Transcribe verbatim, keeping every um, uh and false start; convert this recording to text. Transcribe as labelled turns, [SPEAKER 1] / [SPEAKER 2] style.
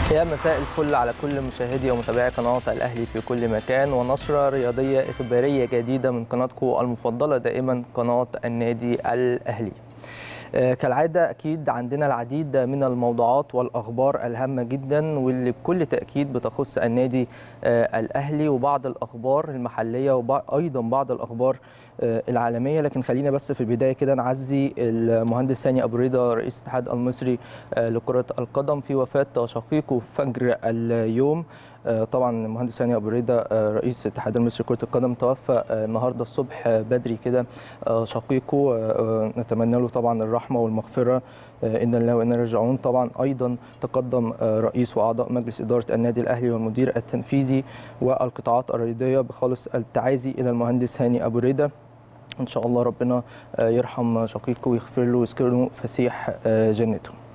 [SPEAKER 1] يا مساء الفل على كل مشاهدي ومتابعي قناة الأهلي في كل مكان، ونشرة رياضية إخبارية جديدة من قناتكم المفضلة دائما قناة النادي الأهلي. آه، كالعادة أكيد عندنا العديد من الموضوعات والأخبار الهامة جدا واللي بكل تأكيد بتخص النادي آه، الأهلي، وبعض الأخبار المحلية وأيضا بعض الأخبار آه، العالمية. لكن خلينا بس في البداية كده نعزي المهندس هاني أبو ريدة رئيس الاتحاد المصري آه، لكرة القدم في وفاة شقيقه فجر اليوم. آه، طبعا المهندس هاني أبو ريدة آه، رئيس الاتحاد المصري لكرة القدم توفى آه، النهارده الصبح آه، بدري كده آه، شقيقه. آه، نتمنى له طبعا الرحمة والمغفرة، آه، إنا لله وإنا راجعون. طبعا أيضا تقدم آه، رئيس وأعضاء مجلس إدارة النادي الأهلي والمدير التنفيذي والقطاعات الرياضية بخالص التعازي إلى المهندس هاني أبو ريدة. إن شاء الله ربنا آه، يرحم شقيقه ويغفر له ويسكنه فسيح آه، جنته.